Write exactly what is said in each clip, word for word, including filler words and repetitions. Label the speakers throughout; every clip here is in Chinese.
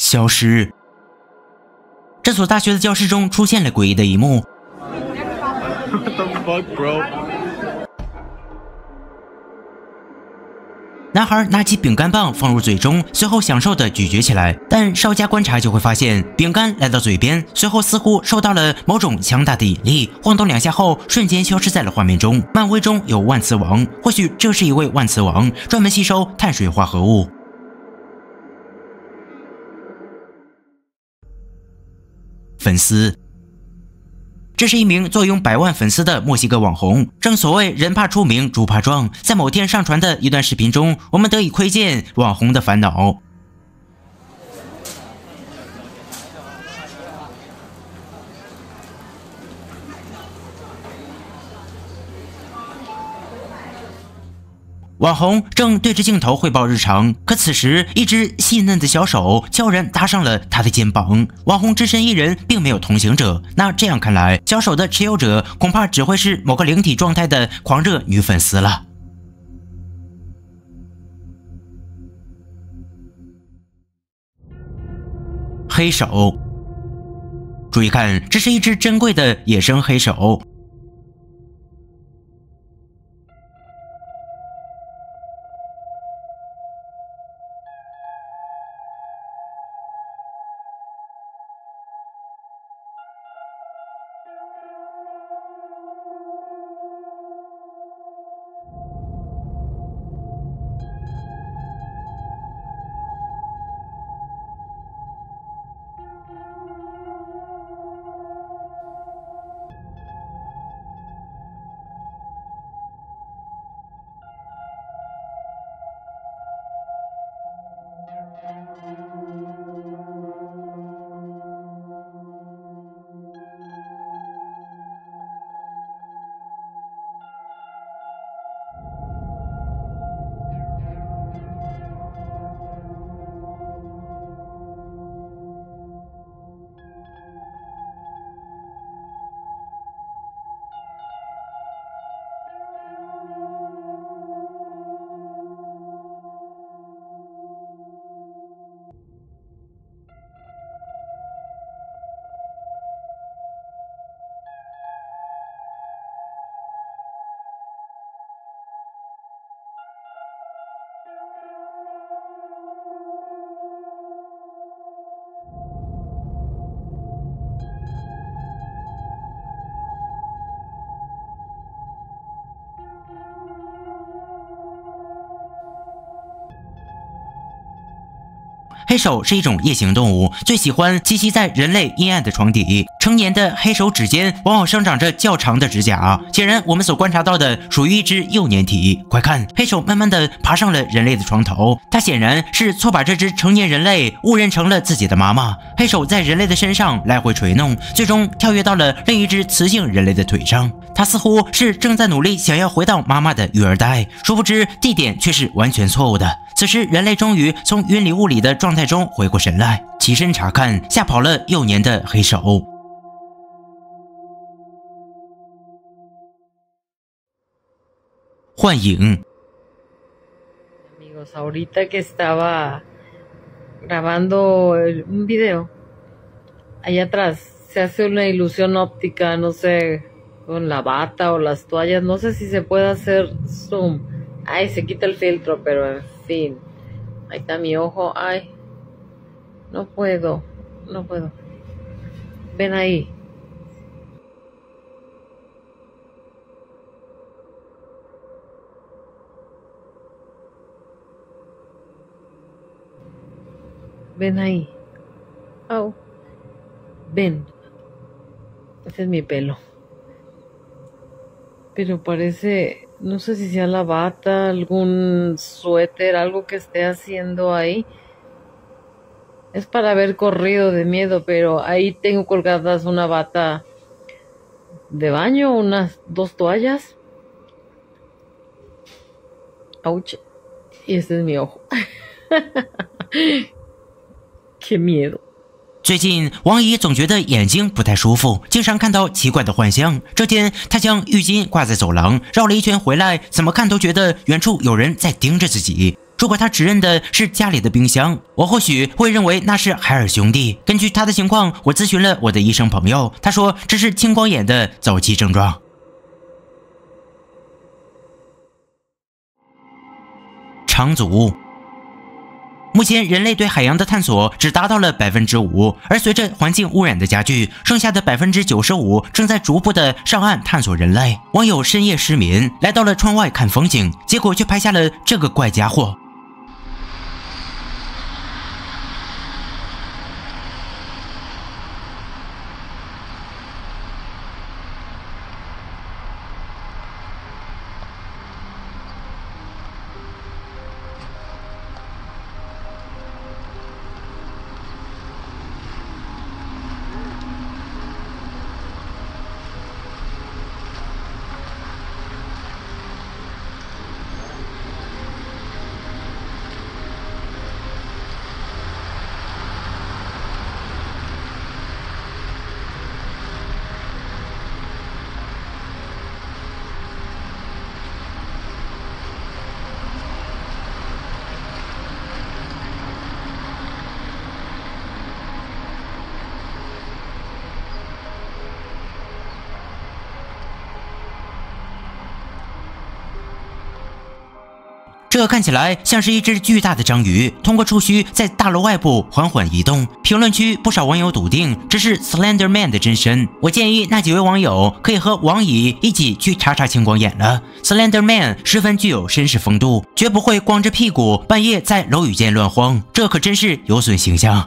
Speaker 1: 消失。这所大学的教室中出现了诡异的一幕。
Speaker 2: What the fuck, bro?
Speaker 1: 男孩拿起饼干棒放入嘴中，随后享受地咀嚼起来。但稍加观察就会发现，饼干来到嘴边，随后似乎受到了某种强大的引力，晃动两下后，瞬间消失在了画面中。漫威中有万磁王，或许这是一位万磁王，专门吸收碳水化合物。粉丝。这是一名坐拥百万粉丝的墨西哥网红。正所谓人怕出名，猪怕壮。在某天上传的一段视频中，我们得以窥见网红的烦恼。网红正对着镜头汇报日常，可此时一只细嫩的小手悄然搭上了他的肩膀。网红只身一人，并没有同行者。那这样看来，小手的持有者恐怕只会是某个灵体状态的狂热女粉丝了。黑手，注意看，这是一只珍贵的野生黑手。黑手是一种夜行动物，最喜欢栖息在人类阴暗的床底。成年的黑手指间往往生长着较长的指甲，显然我们所观察到的属于一只幼年体。快看，黑手慢慢地爬上了人类的床头，它显然是错把这只成年人类误认成了自己的妈妈。黑手在人类的身上来回捶弄，最终跳跃到了另一只雌性人类的腿上。它似乎是正在努力想要回到妈妈的育儿袋，殊不知地点却是完全错误的。此时，人类终于从云里雾里的状态中回过神来，起身查看，吓跑了幼年的黑手。幻影。
Speaker 3: Amigos, ahorita que estaba grabando un video, allá atrás se hace una ilusión óptica, no sé, con la bata o las toallas, no sé si se puede hacer zoom. Ay, se quita el filtro, pero en fin. Ahí está mi ojo, ay, no puedo, no puedo. Ven ahí. Ven ahí. Oh. Ven. Ese es mi pelo. Pero parece, no sé si sea la bata, algún suéter, algo que esté haciendo ahí. Es para haber corrido de miedo, pero ahí tengo colgadas una bata de baño, unas dos toallas. Ouch. Y ese es mi ojo. ¡Qué miedo!
Speaker 1: 最近，王姨总觉得眼睛不太舒服，经常看到奇怪的幻象。这天，她将浴巾挂在走廊，绕了一圈回来，怎么看都觉得远处有人在盯着自己。 如果他指认的是家里的冰箱，我或许会认为那是海尔兄弟。根据他的情况，我咨询了我的医生朋友，他说这是青光眼的早期症状。长足。目前人类对海洋的探索只达到了 百分之五， 而随着环境污染的加剧，剩下的 百分之九十五 正在逐步的上岸探索人类。网友深夜失眠，来到了窗外看风景，结果却拍下了这个怪家伙。这看起来像是一只巨大的章鱼，通过触须在大楼外部缓缓移动。评论区不少网友笃定这是 Slender Man 的真身。我建议那几位网友可以和王乙一起去查查青光眼了。Slender Man 十分具有绅士风度，绝不会光着屁股半夜在楼宇间乱晃，这可真是有损形象。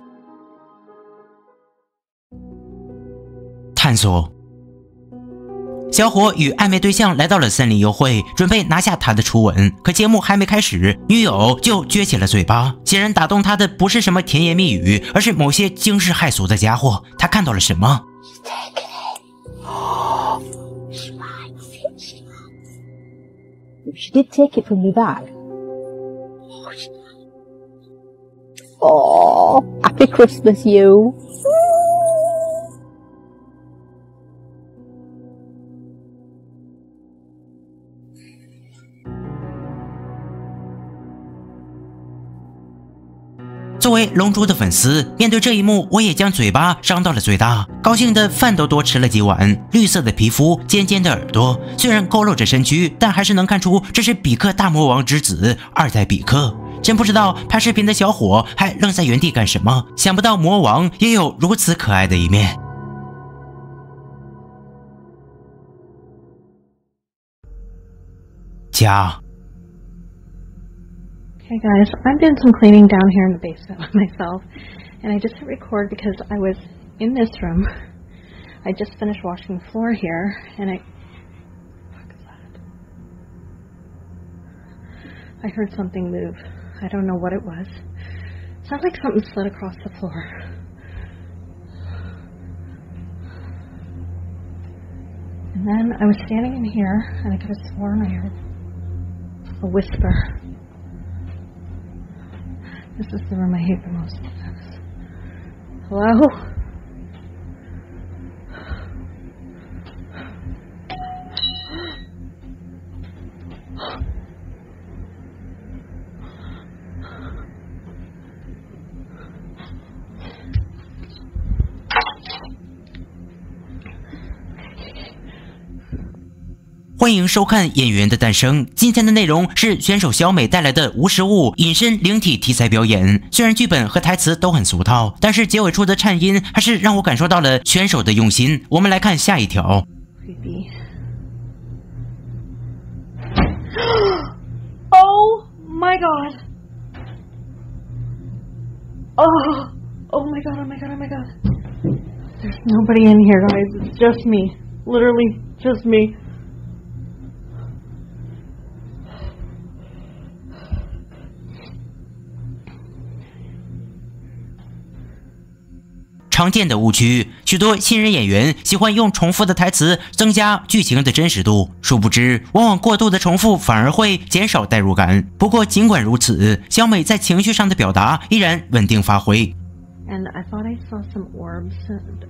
Speaker 1: 探索。小伙与暧昧对象来到了森林幽会，准备拿下他的初吻。可节目还没开始，女友就撅起了嘴巴。显然打动他的不是什么甜言蜜语，而是某些惊世骇俗的家伙。他看到了什么？
Speaker 4: She did take it from me back. Oh, happy Christmas, you.
Speaker 1: 作为龙珠的粉丝，面对这一幕，我也将嘴巴张到了最大，高兴的饭都多吃了几碗。绿色的皮肤，尖尖的耳朵，虽然佝偻着身躯，但还是能看出这是比克大魔王之子二代比克。真不知道拍视频的小伙还愣在原地干什么，想不到魔王也有如此可爱的一面。家。
Speaker 5: Hey guys, I'm doing some cleaning down here in the basement myself, and I just hit record because I was in this room. I just finished washing the floor here, and I... What the fuck is that? I heard something move. I don't know what it was. It sounds like something slid across the floor. And then I was standing in here, and I could have sworn I heard a whisper. This is the room I hate the most. Hello? Okay.
Speaker 1: 欢迎收看《演员的诞生》。今天的内容是选手小美带来的无实物隐身灵体题材表演。虽然剧本和台词都很俗套，但是结尾处的颤音还是让我感受到了选手的用心。我们来看下一条。
Speaker 5: Creepy. Oh my god. Oh. Oh my god, oh my god, oh my god. There's nobody in here, guys. It's just me. Literally just me.
Speaker 1: 常见的误区，许多新人演员喜欢用重复的台词增加剧情的真实度，殊不知，往往过度的重复反而会减少代入感。不过，尽管如此，小美在情绪上的表达依然稳定发挥。
Speaker 5: And I thought I saw some orbs. And...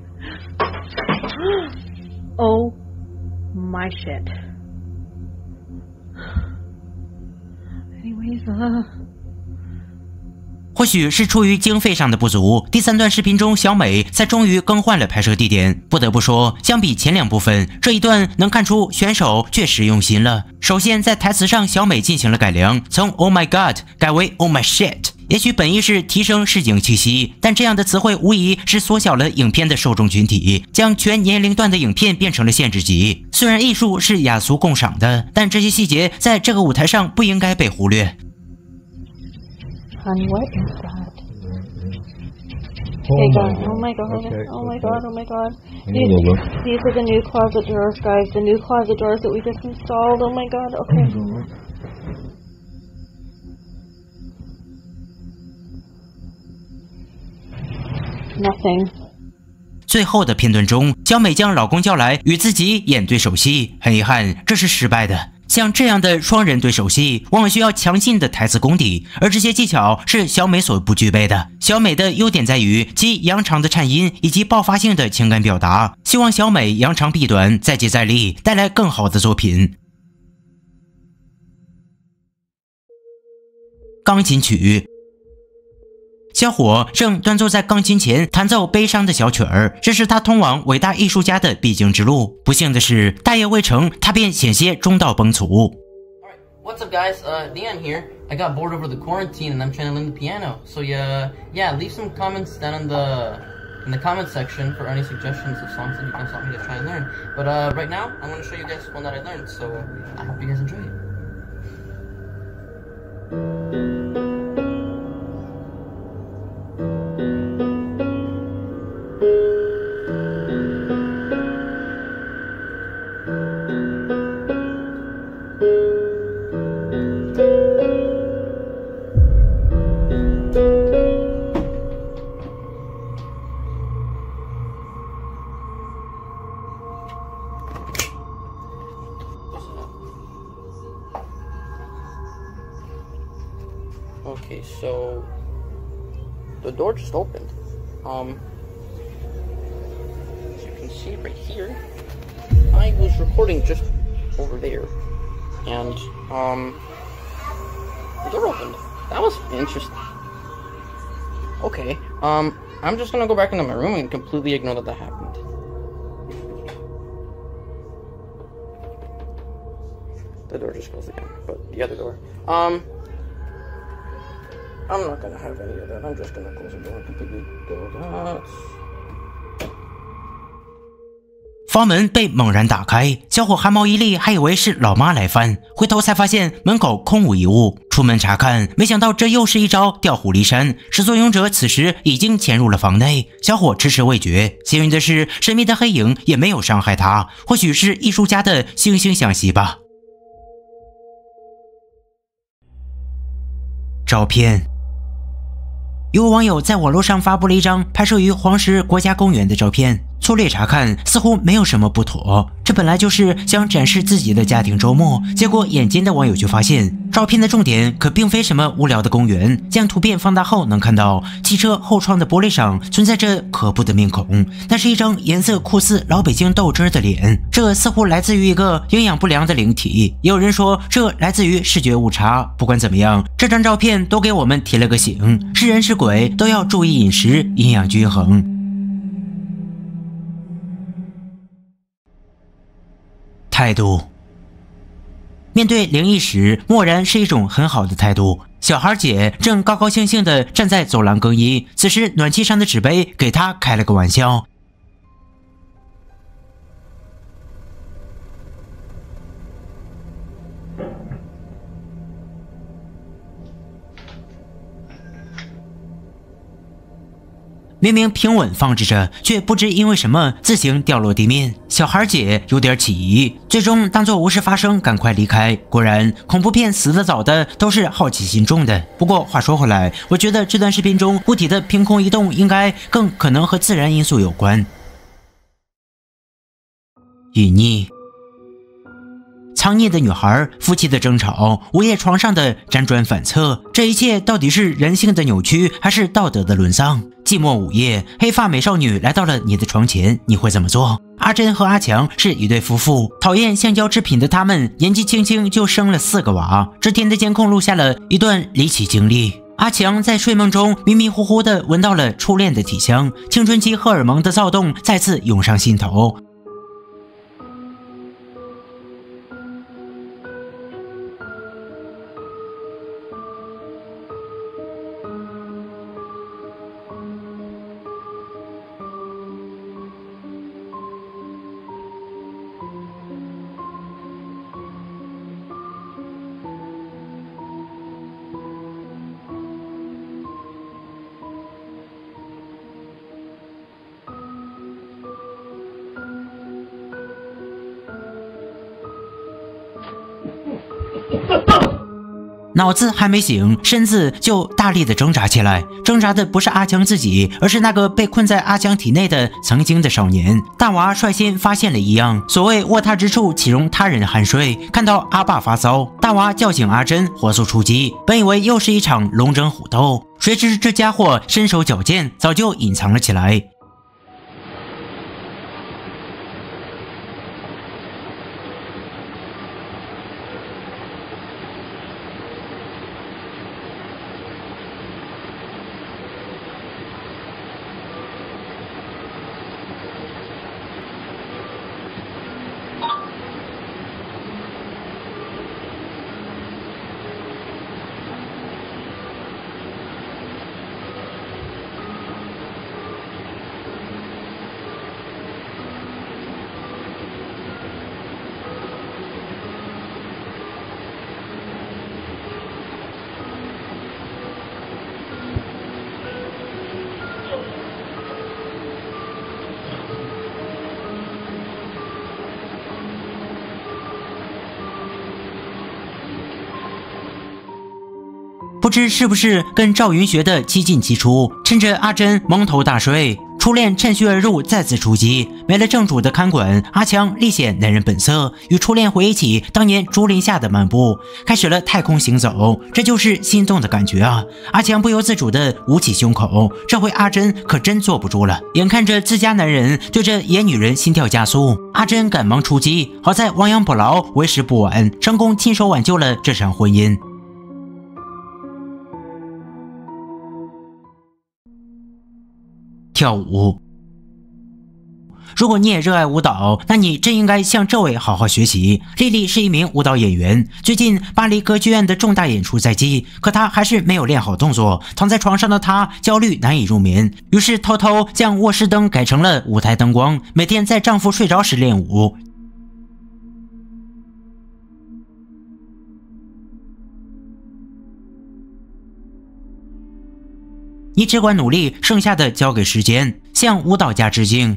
Speaker 5: Oh my shit. Anyways, uh,
Speaker 1: 或许是出于经费上的不足，第三段视频中小美才终于更换了拍摄地点。不得不说，相比前两部分，这一段能看出选手确实用心了。首先在台词上，小美进行了改良，从 Oh my God 改为 Oh my shit。也许本意是提升市井气息，但这样的词汇无疑是缩小了影片的受众群体，将全年龄段的影片变成了限制级。虽然艺术是雅俗共赏的，但这些细节在这个舞台上不应该被忽略。
Speaker 5: Honey, what is that?
Speaker 2: Oh
Speaker 5: Okay,
Speaker 2: my
Speaker 5: guys.
Speaker 2: God.
Speaker 5: Oh my god.
Speaker 2: Okay,
Speaker 5: Oh my
Speaker 2: okay.
Speaker 5: god. Oh my god.
Speaker 2: I need
Speaker 5: These,
Speaker 2: a look.
Speaker 5: these are the new closet doors, guys. The new closet doors that we just installed. Oh my god. Okay. Nothing.
Speaker 1: 最后的片段中，小美将老公叫来与自己演对手戏，很遗憾，这是失败的。像这样的双人对手戏，往往需要强劲的台词功底，而这些技巧是小美所不具备的。小美的优点在于其扬长的颤音以及爆发性的情感表达。希望小美扬长避短，再接再厉，带来更好的作品。钢琴曲。小伙正端坐在钢琴前弹奏悲伤的小曲儿，这是他通往伟大艺术家的必经之路。不幸的是，大业未成，他便险些中道崩殂。
Speaker 6: Alright, what's up guys? Uh, Leon here. I got bored over the quarantine and I'm trying to learn the piano. So yeah, yeah, leave some comments down in the in the comment section for any suggestions of songs that you guys want me to try and learn. But uh, right now, I'm going to show you guys one that I learned. So I hope you guys enjoy it. Okay, so the door just opened. Um, as you can see right here, I was recording just over there, and um, the door opened. That was interesting. Okay, um, I'm just gonna go back into my room and completely ignore that that happened. The door just closed again, but the other door. Um. I'm not gonna have any of that. I'm just gonna close the door and completely go nuts.
Speaker 1: 房门被猛然打开，小伙汗毛一立，还以为是老妈来犯，回头才发现门口空无一物。出门查看，没想到这又是一招调虎离山。始作俑者此时已经潜入了房内，小伙迟迟未决。幸运的是，神秘的黑影也没有伤害他，或许是艺术家的惺惺相惜吧。照片。有网友在网络上发布了一张拍摄于黄石国家公园的照片，粗略查看似乎没有什么不妥，这本来就是想展示自己的家庭周末，结果眼尖的网友就发现，照片的重点可并非什么无聊的公园。将图片放大后，能看到汽车后窗的玻璃上存在着可怖的面孔，那是一张颜色酷似老北京豆汁的脸，这似乎来自于一个营养不良的灵体，也有人说这来自于视觉误差。不管怎么样，这张照片都给我们提了个醒，是人是鬼都要注意饮食，营养均衡。态度，面对灵异时，漠然是一种很好的态度。小孩姐正高高兴兴地站在走廊更衣，此时暖气上的纸杯给她开了个玩笑。明明平稳放置着，却不知因为什么自行掉落地面。小孩姐有点起疑，最终当作无事发生，赶快离开。果然，恐怖片死得早的都是好奇心重的。不过话说回来，我觉得这段视频中物体的凭空移动应该更可能和自然因素有关。隐匿。藏匿的女孩，夫妻的争吵，午夜床上的辗转反侧，这一切到底是人性的扭曲，还是道德的沦丧？寂寞午夜，黑发美少女来到了你的床前，你会怎么做？阿珍和阿强是一对夫妇，讨厌橡胶制品的他们，年纪轻轻就生了四个娃。这天的监控录下了一段离奇经历。 阿强在睡梦中迷迷糊糊地闻到了初恋的体香，青春期荷尔蒙的躁动再次涌上心头。脑子还没醒，身子就大力的挣扎起来。挣扎的不是阿强自己，而是那个被困在阿强体内的曾经的少年。大娃率先发现了异样，所谓卧榻之处岂容他人酣睡。看到阿爸发骚，大娃叫醒阿珍，火速出击。本以为又是一场龙争虎斗，谁知这家伙身手矫健，早就隐藏了起来。不知是不是跟赵云学的七进七出，趁着阿珍蒙头大睡，初恋趁虚而入，再次出击。没了正主的看管，阿强立显男人本色，与初恋回忆起当年竹林下的漫步，开始了太空行走。这就是心动的感觉啊！阿强不由自主地捂起胸口，这回阿珍可真坐不住了。眼看着自家男人对着野女人心跳加速，阿珍赶忙出击。好在亡羊补牢，为时不晚，成功亲手挽救了这场婚姻。跳舞，如果你也热爱舞蹈，那你真应该向这位好好学习。丽丽是一名舞蹈演员，最近巴黎歌剧院的重大演出在即，可她还是没有练好动作。躺在床上的她焦虑难以入眠，于是偷偷将卧室灯改成了舞台灯光，每天在丈夫睡着时练舞。你只管努力，剩下的交给时间。向舞蹈家致敬。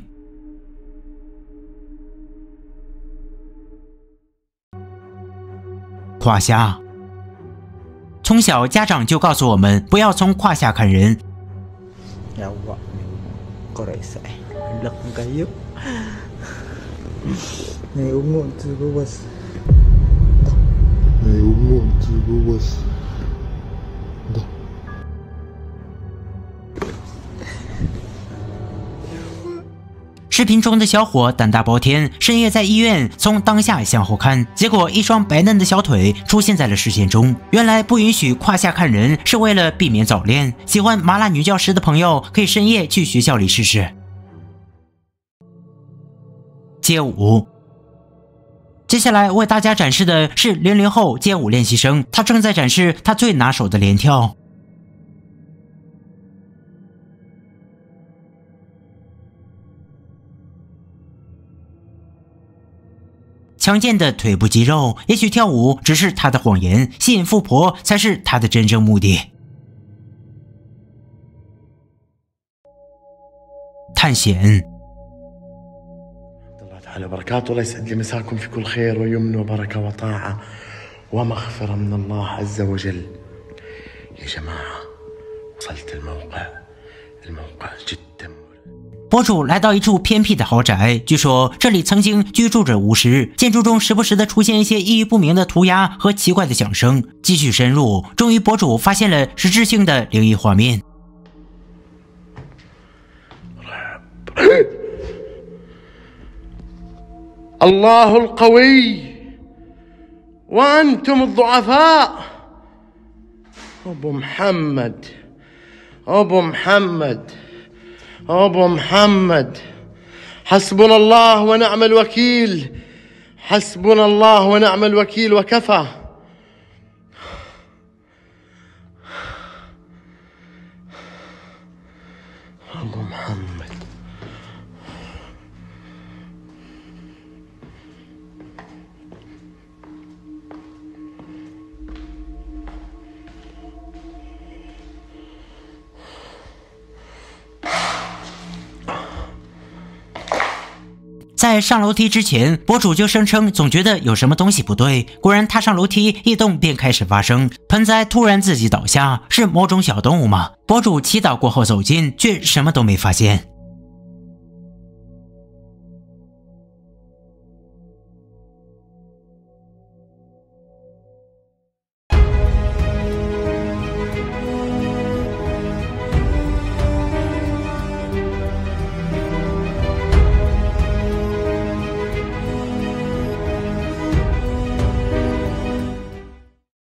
Speaker 1: 胯下，从小家长就告诉我们不要从胯下看人。视频中的小伙胆大包天，深夜在医院从当下向后看，结果一双白嫩的小腿出现在了视线中。原来不允许胯下看人是为了避免早恋。喜欢麻辣女教师的朋友可以深夜去学校里试试。街舞，接下来为大家展示的是零零后街舞练习生，他正在展示他最拿手的连跳。强健的腿部肌肉，也许跳舞只是他的谎言，吸引富婆才是他的真正目的。探险。
Speaker 7: الله تعالى وبركاته الله يسعد لي مساكم في كل خير ويمن وبركة وطاعة ومغفرة من الله عز وجل. يا جماعة وصلت الموقع الموقع جدا。
Speaker 1: 博主来到一处偏僻的豪宅，据说这里曾经居住着巫师，建筑中时不时的出现一些意义不明的涂鸦和奇怪的响声。继续深入，终于博主发现了实质性的灵异画面。
Speaker 7: الله القوي وأنتم الضعفاء أبو محمد أبو محمد أبو محمد حسبنا الله ونعم الوكيل حسبنا الله ونعم الوكيل وكفى. أبو محمد
Speaker 1: 在上楼梯之前，博主就声称总觉得有什么东西不对。果然，踏上楼梯，异动便开始发生。盆栽突然自己倒下，是某种小动物吗？博主祈祷过后走近，却什么都没发现。